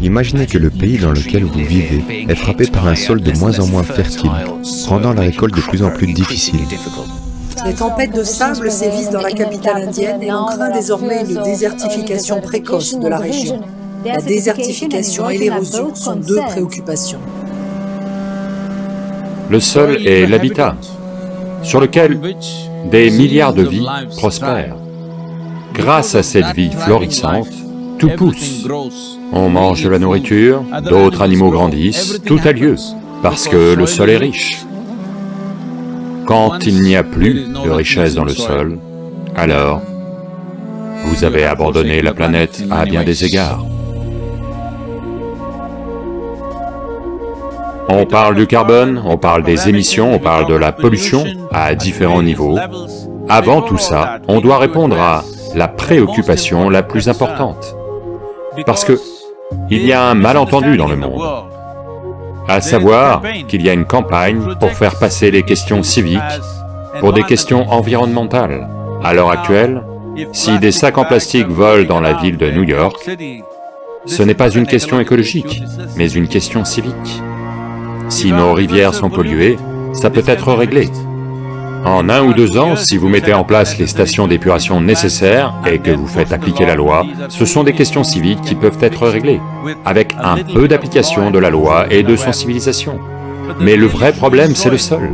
Imaginez que le pays dans lequel vous vivez est frappé par un sol de moins en moins fertile, rendant la récolte de plus en plus difficile. Les tempêtes de sable sévissent dans la capitale indienne et on craint désormais une désertification précoce de la région. La désertification et l'érosion sont deux préoccupations. Le sol est l'habitat sur lequel des milliards de vies prospèrent. Grâce à cette vie florissante, tout pousse. On mange de la nourriture, d'autres animaux grandissent, tout a lieu, parce que le sol est riche. Quand il n'y a plus de richesse dans le sol, alors vous avez abandonné la planète à bien des égards. On parle du carbone, on parle des émissions, on parle de la pollution à différents niveaux. Avant tout ça, on doit répondre à la préoccupation la plus importante. Parce que il y a un malentendu dans le monde, à savoir qu'il y a une campagne pour faire passer les questions civiques pour des questions environnementales. À l'heure actuelle, si des sacs en plastique volent dans la ville de New York, ce n'est pas une question écologique, mais une question civique. Si nos rivières sont polluées, ça peut être réglé. En 1 ou 2 ans, si vous mettez en place les stations d'épuration nécessaires et que vous faites appliquer la loi, ce sont des questions civiques qui peuvent être réglées, avec un peu d'application de la loi et de sensibilisation. Mais le vrai problème, c'est le sol.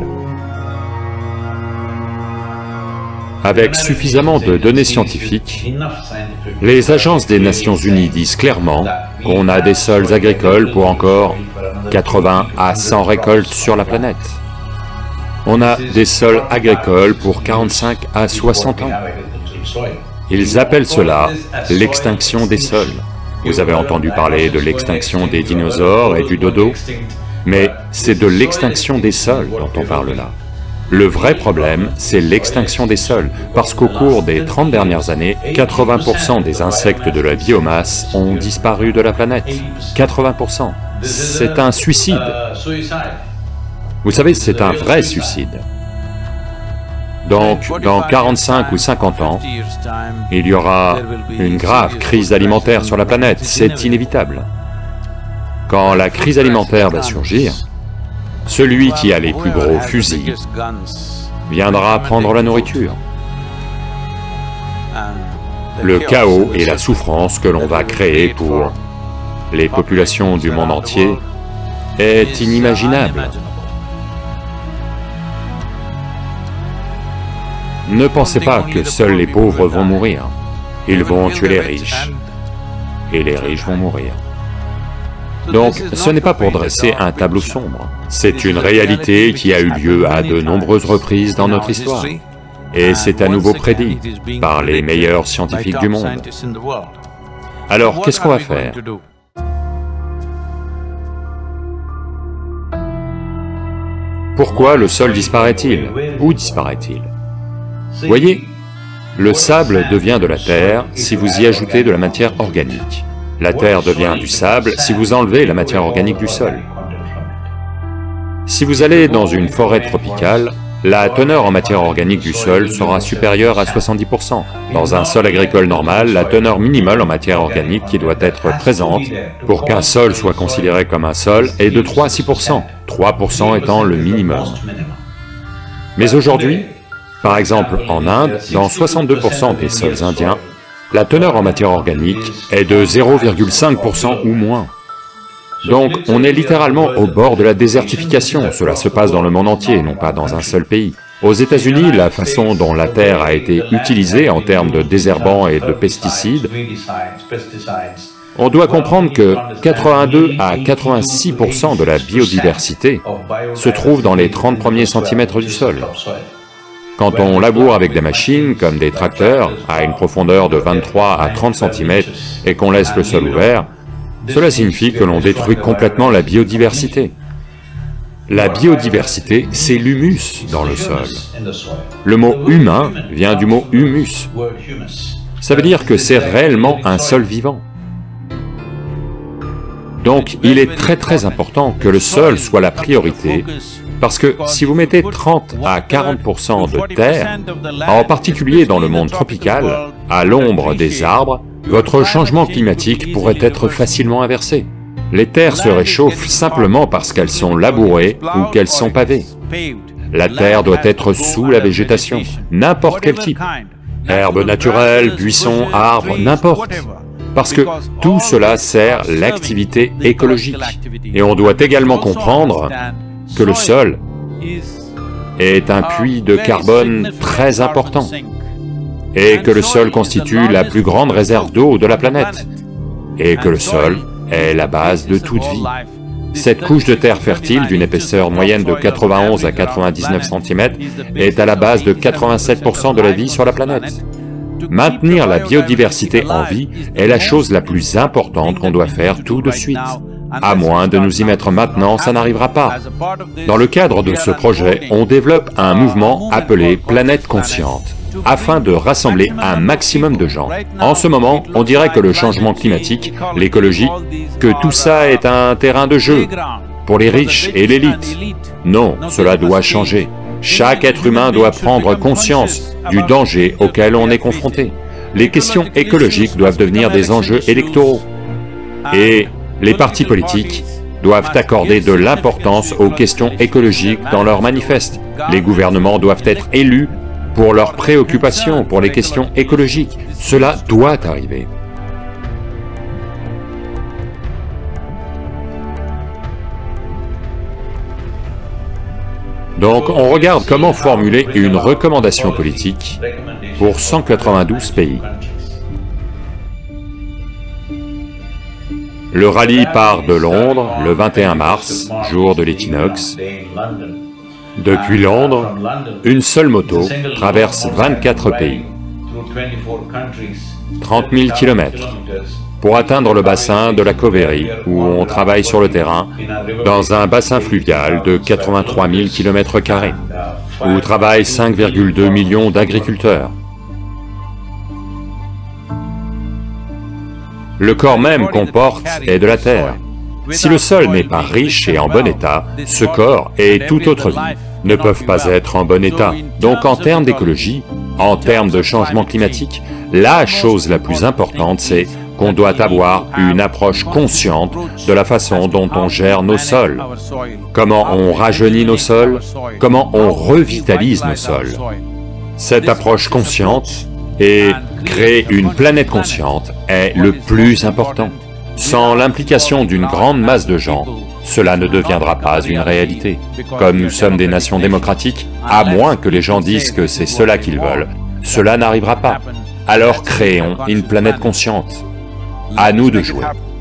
Avec suffisamment de données scientifiques, les agences des Nations Unies disent clairement qu'on a des sols agricoles pour encore 80 à 100 récoltes sur la planète. On a des sols agricoles pour 45 à 60 ans. Ils appellent cela l'extinction des sols. Vous avez entendu parler de l'extinction des dinosaures et du dodo, mais c'est de l'extinction des sols dont on parle là. Le vrai problème, c'est l'extinction des sols, parce qu'au cours des 30 dernières années, 80% des insectes de la biomasse ont disparu de la planète. 80%. C'est un suicide. Vous savez, c'est un vrai suicide. Donc, dans 45 ou 50 ans, il y aura une grave crise alimentaire sur la planète, c'est inévitable. Quand la crise alimentaire va surgir, celui qui a les plus gros fusils viendra prendre la nourriture. Le chaos et la souffrance que l'on va créer pour les populations du monde entier est inimaginable. Ne pensez pas que seuls les pauvres vont mourir. Ils vont tuer les riches, et les riches vont mourir. Donc, ce n'est pas pour dresser un tableau sombre. C'est une réalité qui a eu lieu à de nombreuses reprises dans notre histoire. Et c'est à nouveau prédit par les meilleurs scientifiques du monde. Alors, qu'est-ce qu'on va faire? Pourquoi le sol disparaît-il? Où disparaît-il? Voyez, le sable devient de la terre si vous y ajoutez de la matière organique. La terre devient du sable si vous enlevez la matière organique du sol. Si vous allez dans une forêt tropicale, la teneur en matière organique du sol sera supérieure à 70%. Dans un sol agricole normal, la teneur minimale en matière organique qui doit être présente pour qu'un sol soit considéré comme un sol est de 3 à 6%, 3% étant le minimum. Mais aujourd'hui, par exemple en Inde, dans 62% des sols indiens, la teneur en matière organique est de 0,5% ou moins. Donc on est littéralement au bord de la désertification, cela se passe dans le monde entier, non pas dans un seul pays. Aux États-Unis, la façon dont la terre a été utilisée en termes de désherbants et de pesticides, on doit comprendre que 82 à 86% de la biodiversité se trouve dans les 30 premiers centimètres du sol. Quand on laboure avec des machines, comme des tracteurs, à une profondeur de 23 à 30 cm et qu'on laisse le sol ouvert, cela signifie que l'on détruit complètement la biodiversité. La biodiversité, c'est l'humus dans le sol. Le mot humain vient du mot humus. Ça veut dire que c'est réellement un sol vivant. Donc il est très important que le sol soit la priorité, parce que si vous mettez 30 à 40% de terre, en particulier dans le monde tropical, à l'ombre des arbres, votre changement climatique pourrait être facilement inversé. Les terres se réchauffent simplement parce qu'elles sont labourées ou qu'elles sont pavées. La terre doit être sous la végétation, n'importe quel type. Herbes naturelles, buissons, arbres, n'importe. Parce que tout cela sert l'activité écologique. Et on doit également comprendre que le sol est un puits de carbone très important, et que le sol constitue la plus grande réserve d'eau de la planète, et que le sol est la base de toute vie. Cette couche de terre fertile d'une épaisseur moyenne de 91 à 99 cm est à la base de 87% de la vie sur la planète. Maintenir la biodiversité en vie est la chose la plus importante qu'on doit faire tout de suite. À moins de nous y mettre maintenant, ça n'arrivera pas. Dans le cadre de ce projet, on développe un mouvement appelé Planète Consciente, afin de rassembler un maximum de gens. En ce moment, on dirait que le changement climatique, l'écologie, que tout ça est un terrain de jeu pour les riches et l'élite. Non, cela doit changer. Chaque être humain doit prendre conscience du danger auquel on est confronté. Les questions écologiques doivent devenir des enjeux électoraux. Et les partis politiques doivent accorder de l'importance aux questions écologiques dans leurs manifestes. Les gouvernements doivent être élus pour leurs préoccupations, pour les questions écologiques. Cela doit arriver. Donc on regarde comment formuler une recommandation politique pour 192 pays. Le rallye part de Londres le 21 mars, jour de l'équinoxe. Depuis Londres, une seule moto traverse 24 pays, 30 000 km, pour atteindre le bassin de la Cauvery, où on travaille sur le terrain, dans un bassin fluvial de 83 000 km², où travaillent 5,2 millions d'agriculteurs. Le corps même qu'on porte est de la terre. Si le sol n'est pas riche et en bon état, ce corps et toute autre vie ne peuvent pas être en bon état. Donc en termes d'écologie, en termes de changement climatique, la chose la plus importante, c'est qu'on doit avoir une approche consciente de la façon dont on gère nos sols, comment on rajeunit nos sols, comment on revitalise nos sols. Cette approche consciente et créer une planète consciente est le plus important. Sans l'implication d'une grande masse de gens, cela ne deviendra pas une réalité. Comme nous sommes des nations démocratiques, à moins que les gens disent que c'est cela qu'ils veulent, cela n'arrivera pas. Alors créons une planète consciente. À nous de jouer.